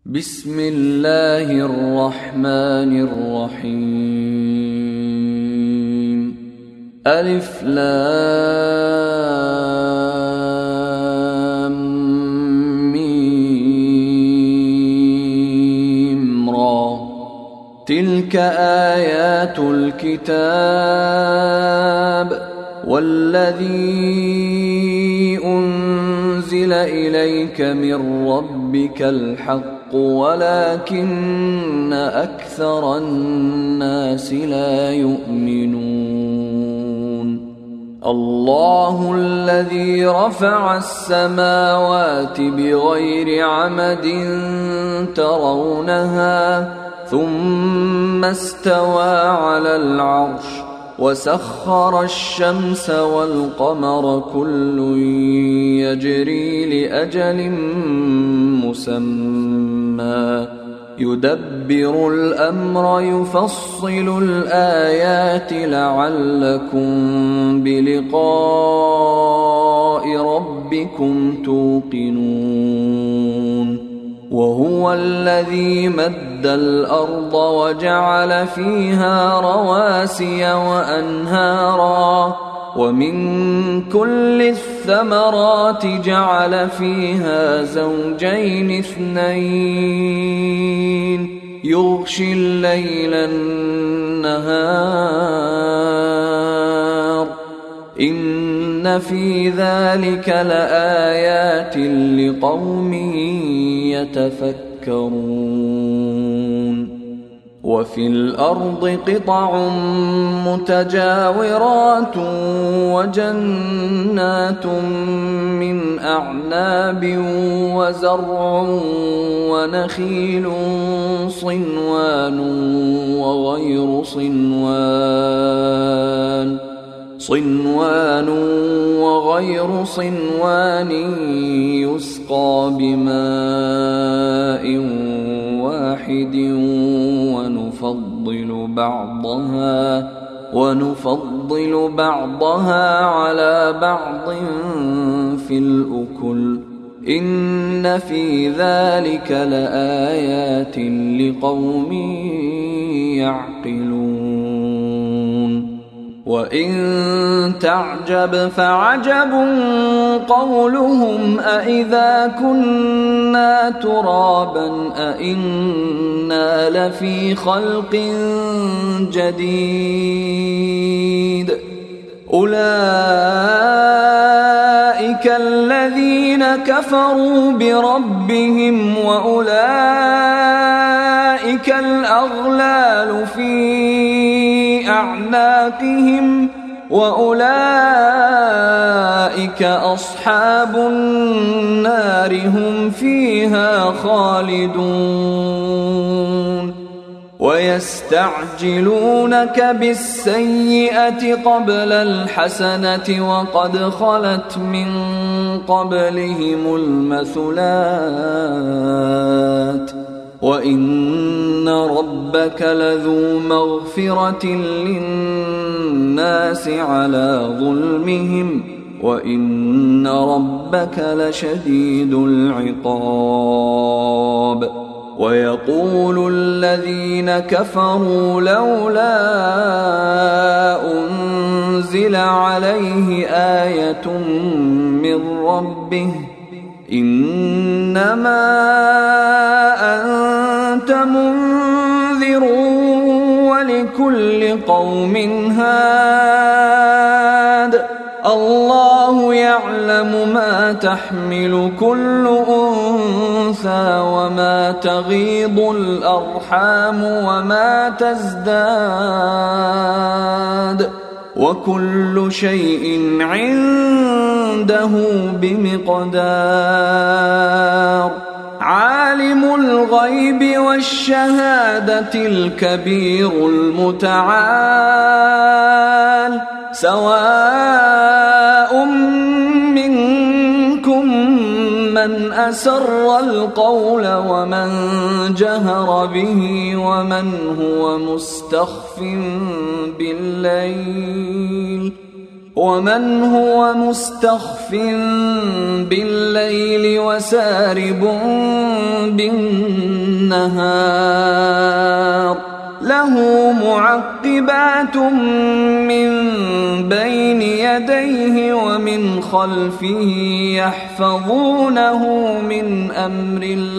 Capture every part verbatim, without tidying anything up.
بسم الله الرحمن الرحيم. ألف لام ميم را. تلك آيات الكتاب والذي أنزل إليك من ربك الحق ولكن أكثر الناس لا يؤمنون. الله الذي رفع السماوات بغير عمد ترونها ثم استوى على العرش وسخر الشمس والقمر كل يجري لأجل مسمى يدبر الأمر يفصل الآيات لعلكم بلقاء ربكم توقنون. وهو الذي مد الأرض وجعل فيها رواسي وأنهارا ومن كل الثمرات جعل فيها زوجين اثنين يغشي الليل النهار إن في ذلك لآيات لقوم يتفكرون. وفي الأرض قطع متجاورات وجنات من أعناب وزرع ونخيل صنوان وغير صنوان صنوان وغير صنوان يسقى بماء واحد ونفضل بعضها ونفضل بعضها على بعض في الأكل إن في ذلك لآيات لقوم يعقلون. وإن تعجب فعجب قولهم أإذا كنا ترابا أإنا لفي خلق جديد أولئك الذين كفروا بربهم وأولئك الأغلال في أعناقهم وأولئك أصحاب النار هم فيها خالدون. ويستعجلونك بالسيئة قبل الحسنة وقد خلت من قبلهم المثلات وإن ربك لذو مغفرة للناس على ظلمهم وإن ربك لشديد العقاب. ويقول الذين كفروا لولا أنزل عليه آية من ربه إنما أنت منذر ولكل قوم هاد الله يعلم ما تحمل كل أنثى وما تغيض الأرحام وما تزداد وكل شيء عنده بمقدار. عالم الغيب والشهادة الكبير المتعال سواء منكم من أسر القول ومن جهر به ومن هو مستخف بالليل ومن هو مستخف بالليل وسارب بالنهار له معقبات من بين يديه ومن خلفه يحفظونه من أمر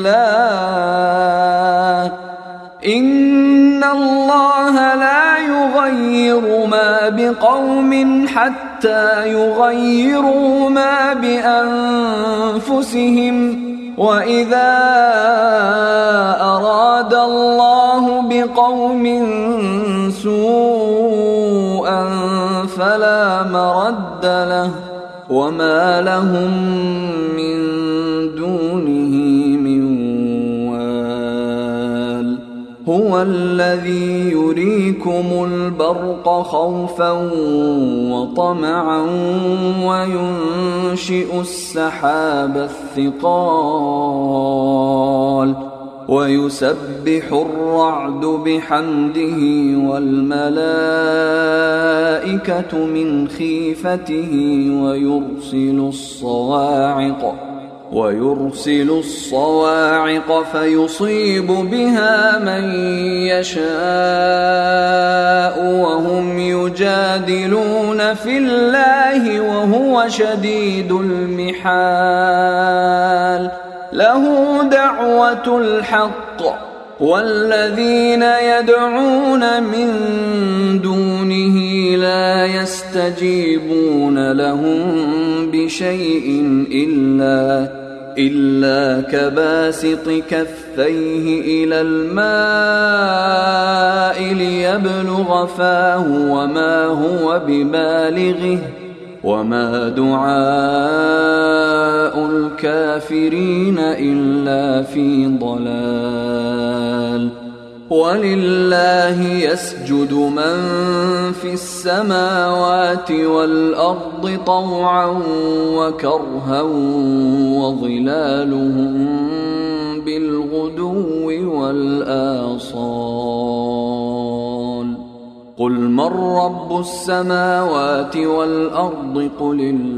الله إن الله لا يغير ما بقوم حتى يغيروا ما بأنفسهم وإذا أراد الله بقوم سوءا فلا مرد له وما لهم من دونه من وال هو الذي يريكم البرق خوفا وطمعا وينشئ السحاب الثقال ويسبح الرعد بحمده والملائكة من خيفته ويرسل الصواعق ويرسل الصواعق فيصيب بها من يشاء وهم يجادلون في الله وهو شديد المحال له دعوة الحق والذين يدعون من دونه لا يستجيبون لهم بشيء إلا إلا كباسط كفيه إلى الماء ليبلغ فاه وما هو ببالغه وما دعاء الكافرين إلا في ضلال ولله يسجد من في السماوات والأرض طوعا وكرها وظلالهم بالغدو والآصال قل من رب السماوات والأرض قل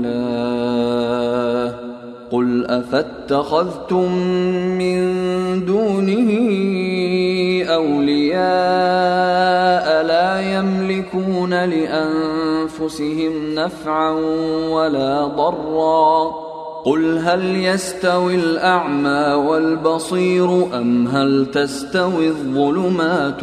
الله قل أفاتخذتم من دونه أولياء لا يملكون لأنفسهم نفعا ولا ضرا قل هل يستوي الأعمى والبصير أم هل تستوي الظلمات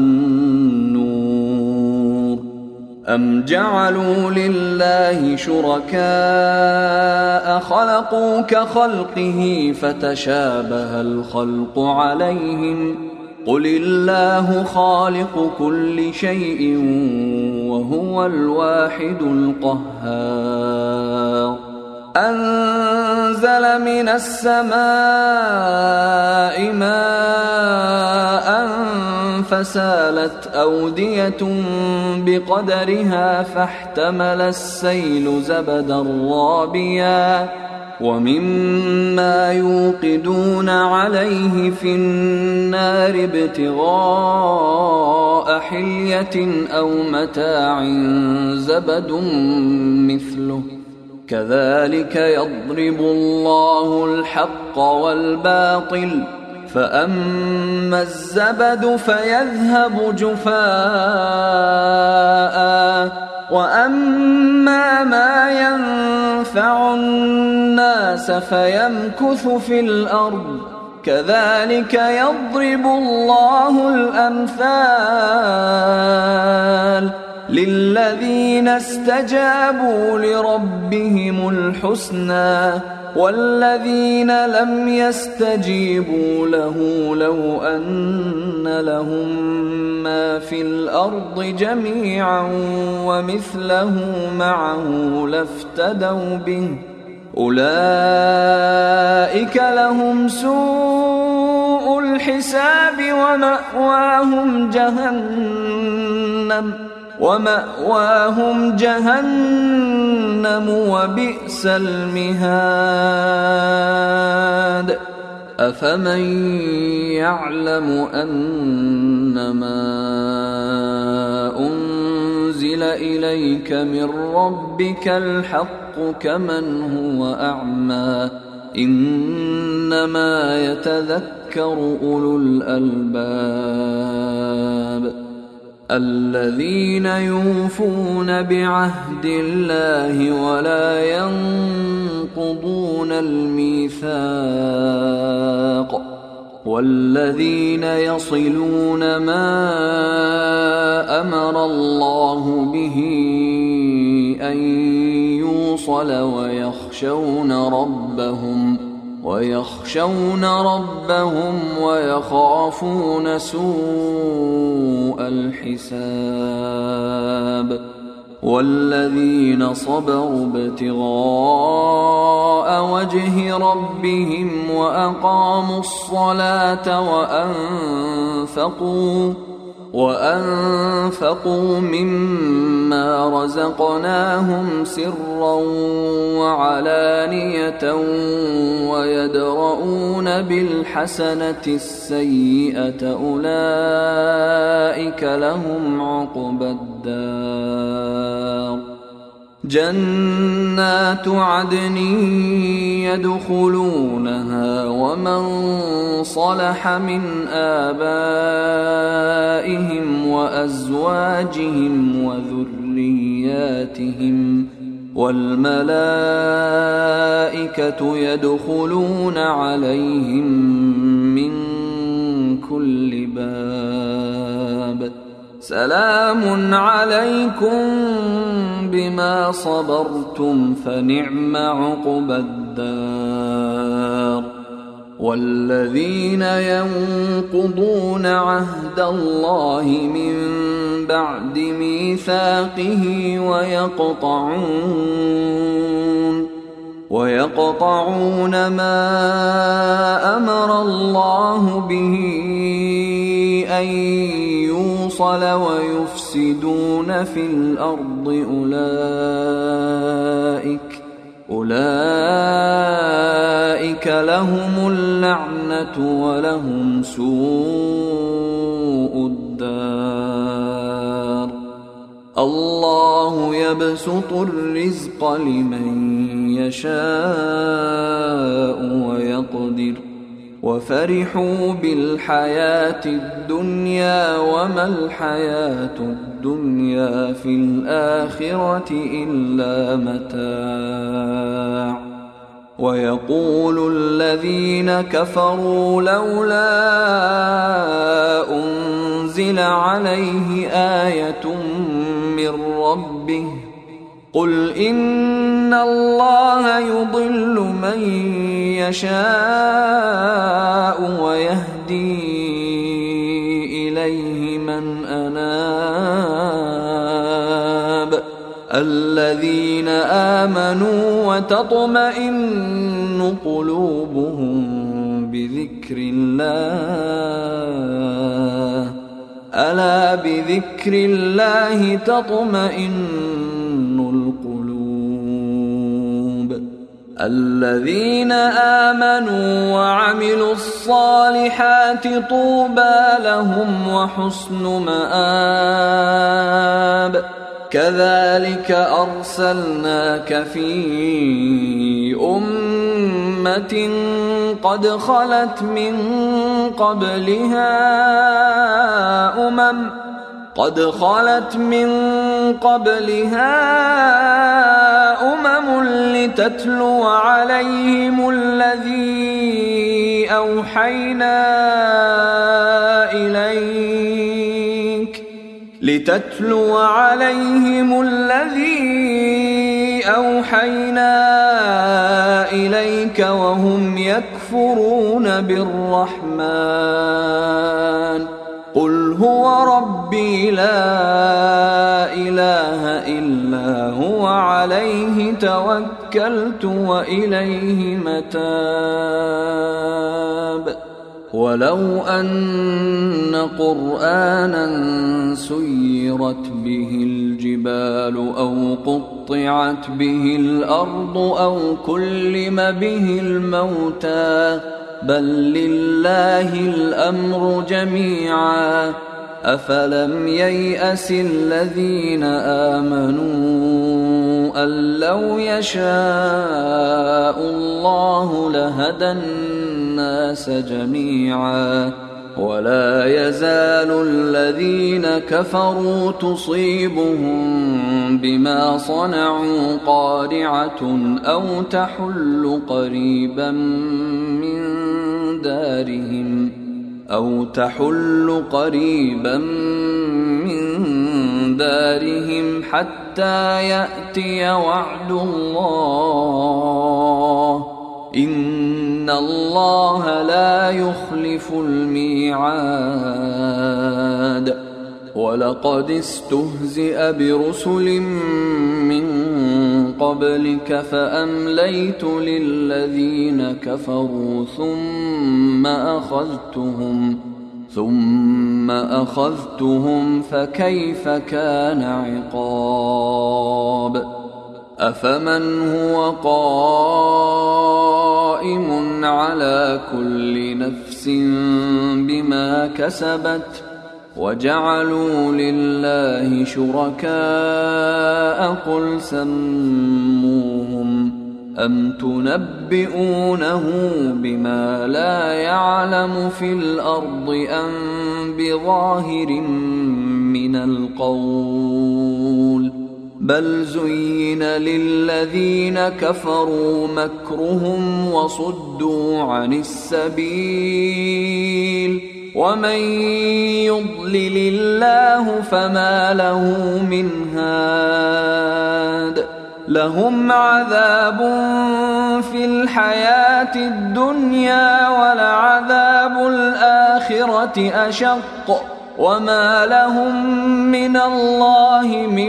والنور أم جعلوا لله شركاء خلقوا كخلقه فتشابه الخلق عليهم قل الله خالق كل شيء وهو الواحد القهار أنزل من السماء ماء فسالت أودية بقدرها فاحتمل السيل زبدا رابيا ومما يوقدون عليه في النار ابتغاء حلية أو متاع زبد مثله كذلك يضرب الله الحق والباطل فأما الزبد فيذهب جفاء وأما ما ينفع الناس فيمكث في الأرض كذلك يضرب الله الأمثال للذين استجابوا لربهم الحسنى والذين لم يستجيبوا له لو أن لهم ما في الأرض جميعا ومثله معه لافتدوا به أولئك لهم سوء الحساب ومأواهم جهنم ومأواهم جهنم وبئس المهاد أفمن يعلم أنما أنزل أنزل إليك من ربك الحق كمن هو أعمى إنما يتذكر أولو الألباب الذين يوفون بعهد الله ولا ينقضون الميثاق والذين يصلون ما أمر الله به أن يوصل ويخشون ربهم ويخشون ربهم ويخافون سوء الحساب والذين صبروا ابتغاء وجه ربهم وأقاموا الصلاة وأنفقوا وأنفقوا مما رزقناهم سرا وعلانية ويدرؤون بالحسنة السيئة أولئك لهم عقبى الدار جنات عدن يدخلونها ومن صلح من آبائهم وأزواجهم وذرياتهم والملائكة يدخلون عليهم من كل باب سلام عليكم بما صبرتم فنعم عقبى الدار والذين ينقضون عهد الله من بعد ميثاقه ويقطعون ويقطعون ما أمر الله به أن يوصل ويفسدون في الأرض أولئك أولئك لهم اللعنة ولهم سوء الدار الله يبسط الرزق لمن يشاء ويقدر وفرحوا بالحياة الدنيا وما الحياة الدنيا في الآخرة إلا متاع ويقول الذين كفروا لولا أنزل عليه آية من ربه قل إن الله يضل من يشاء ويهدي إليه من أناب الذين آمنوا وتطمئن قلوبهم بذكر الله ألا بذكر الله تطمئن القلوب الذين آمنوا وعملوا الصالحات طوبى لهم وحسن مآب كذلك أرسلناك في أمة قد خلت من قبلها أمم قد خلت من قبلها أمم لتتلو عليهم الذي أوحينا إليك لتتلو عليهم الذي أوحينا إليك وهم يكفرون بالرحمن قل هو ربي لا إله إلا هو عليه توكلت وإليه متاب ولو أن قرآنا سيرت به الجبال أو قطعت به الأرض أو كلم به الموتى بل لله الأمر جميعا أفلم ييأس الذين آمنوا أن لو يشاء الله لهدى الناس جميعا ولا يزال الذين كفروا تصيبهم بما صنعوا قارعة أو تحل قريبا من دارهم أو تحل قريبا من دارهم حتى يأتي وعد الله إن الله لا يخلف الميعاد ولقد استهزئ برسل من قبلك فأمليت للذين كفروا ثم أخذتهم ثم أخذتهم فكيف كان عقاب أفمن هو قائم على كل نفس بما كسبت وجعلوا لله شركاء قل سموهم أم تنبئونه بما لا يعلم في الأرض أم بظاهر من القول بل زين للذين كفروا مكرهم وصدوا عن السبيل ومن يضلل الله فما له من هاد لهم عذاب في الحياة الدنيا ولعذاب الآخرة أشق وما لهم من الله من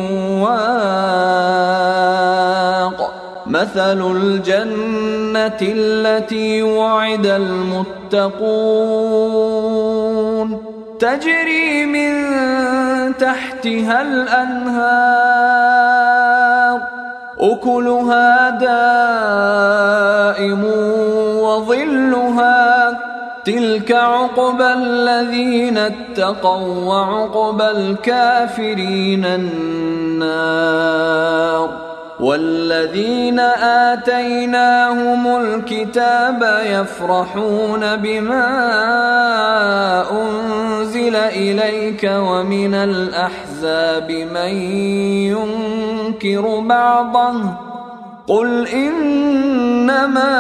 واق مثل الجنة التي وعد المتقون تجري من تحتها الأنهار أكلها دائم وظلها تلك عقبى الذين اتقوا وعقبى الكافرين النار والذين آتيناهم الكتاب يفرحون بما أنزل إليك ومن الأحزاب من ينكر بعضه قل إنما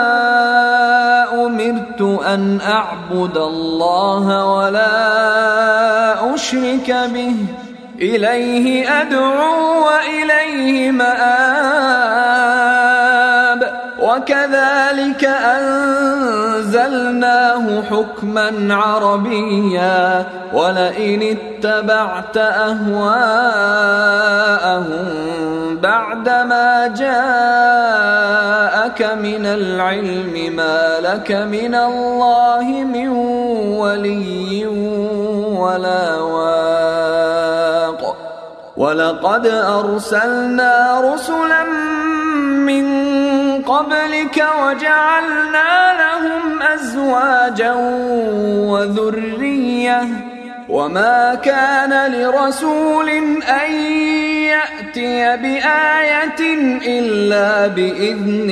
أمرت أن أعبد الله ولا أشرك به إليه أدعو وإليه مآب وكذلك أنزلناه حكما عربيا ولئن اتبعت أهواءهم بعدما جاءك من العلم ما لك من الله من ولي ولا واق ولقد أرسلنا رسلا من قبلك وجعلنا لهم أزواجا وذرية وما كان لرسول أن يأتي بآية إلا بإذن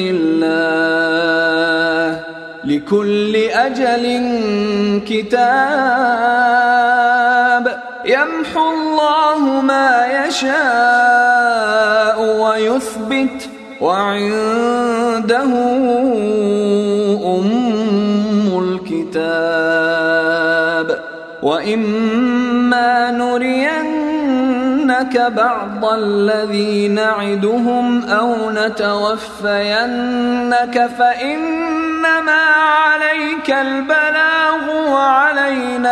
الله لكل أجل كتاب يمحو الله ما يشاء ويثبت وعنده أم الكتاب وإما نرينك بعض الذي نعدهم أو نتوفينك فإنما عليك البلاغ وعلينا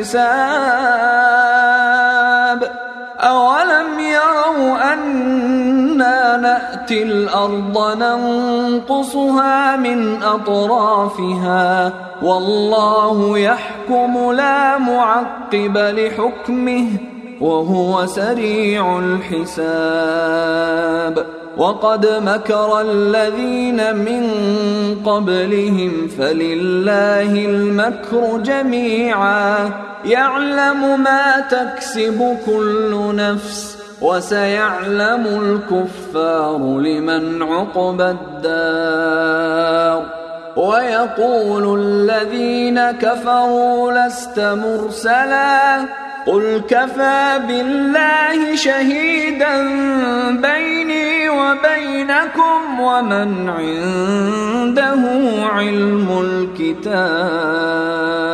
الحساب أولم يروا أنا نأتي الأرض ننقصها من أطرافها والله يحكم لا معقب لحكمه وهو سريع الحساب وقد مكر الذين من قبلهم فلله المكر جميعا يعلم ما تكسب كل نفس وسيعلم الكفار لمن عقبى الدار ويقول الذين كفروا لست مرسلا قل كفى بالله شهيدا بيني وبينكم ومن عنده علم الكتاب.